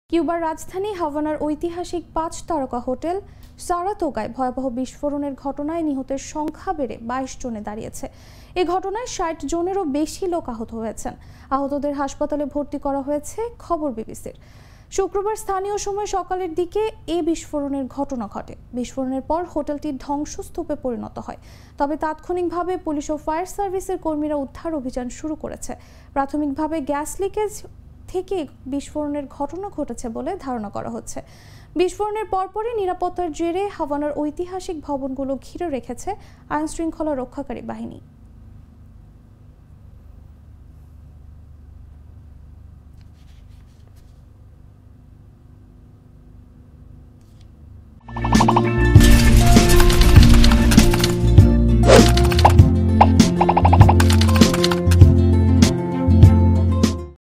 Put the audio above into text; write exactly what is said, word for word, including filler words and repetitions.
কিউবার রাজধানী হাভানার ঐতিহাসিক পাঁচ তারকা হোটেল সারাতোগায় ভয়াবহ বিস্ফোরণের ঘটনায় নিহতের সংখ্যা বেড়ে বাইশ জনে দাঁড়িয়েছে। এই ঘটনায় ষাট জনেরও বেশি লোক আহত হয়েছেন। আহতদের হাসপাতালে ভর্তি করা হয়েছে, খবর বিবিসির। শুক্রবার স্থানীয় সময় সকালের দিকে এ বিস্ফোরণের ঘটনা ঘটে। বিস্ফোরণের পর হোটেলটি ধ্বংসস্তূপে পরিণত হয়। তবে তাৎক্ষণিকভাবে পুলিশ ও ফায়ার সার্ভিসের কর্মীরা উদ্ধার অভিযান শুরু করেছে। প্রাথমিকভাবে গ্যাস লিকেজ থেকে বিস্ফোরণের ঘটনা ঘটেছে বলে ধারণা করা হচ্ছে। বিস্ফোরণের পরপরই নিরাপত্তার জেরে হাভানার ঐতিহাসিক ভবনগুলো ঘিরে রেখেছে আইনশৃঙ্খলা রক্ষাকারী বাহিনী।